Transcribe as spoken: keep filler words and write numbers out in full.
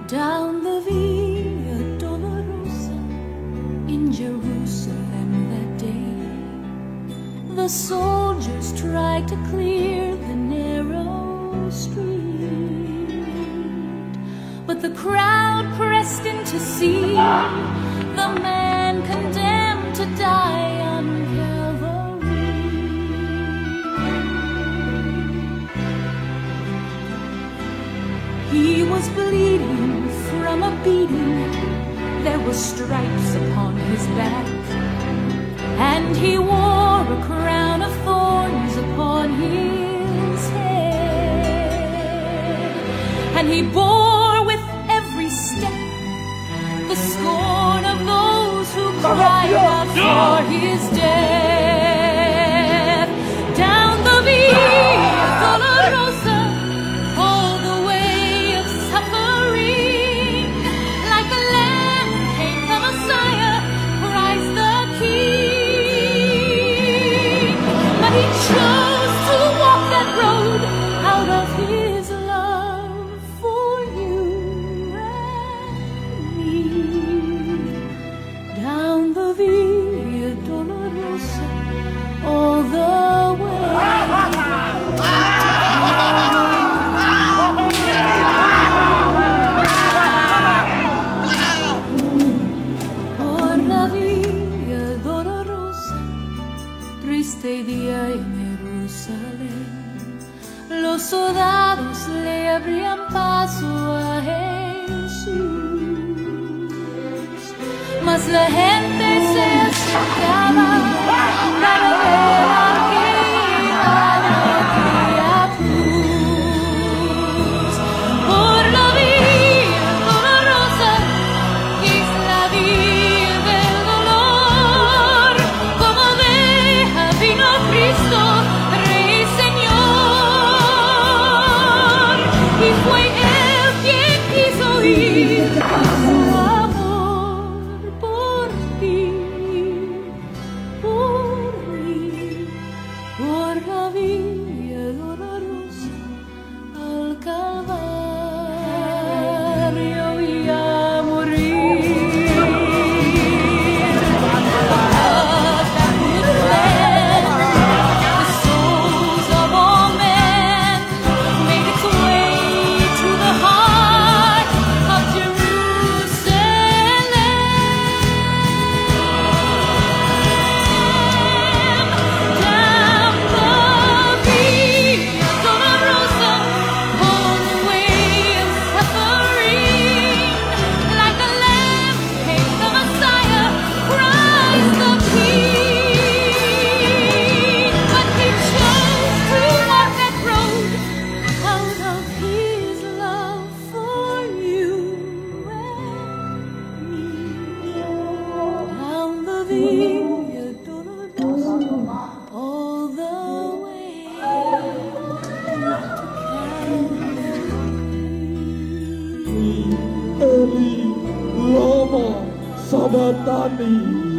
Down the Via Dolorosa in Jerusalem that day, the soldiers tried to clear the narrow street, but the crowd pressed in to see the man condemned to die on Calvary. He was bleeding from a beating, there were stripes upon his back, and he wore a crown of thorns upon his head, and he bore with every step the scorn of those who cried out for his death. Down the Via Dolorosa, all the way of suffering, like a lamb came the Messiah, Christ the King. But he chose to walk that road out of his love for you and me. Down the Via Dolorosa, all the way. Por la Via Dolorosa, triste día en Jerusalén, los soldados le abrían paso a Jesús, mas la gente se acercaba para ver a que iba aquella cruz. Por la Via Dolorosa, que es la vía del dolor, como oveja vino Cristo, Rey y Señor, y fue Él quien quiso ir a su amor por ti, por mí, por la Via Dolorosa al Calvario y a morir. That would cleanse the souls of all men, made its way to the heart of Jerusalem. Down the Via Dolorosa, all the way of suffering, like a lamb came the Messiah, Christ the King. But he chose to walk that road out of his love for you and me. Down the Via Dolorosa, all the way to Calvary. Eli lama sabachthani.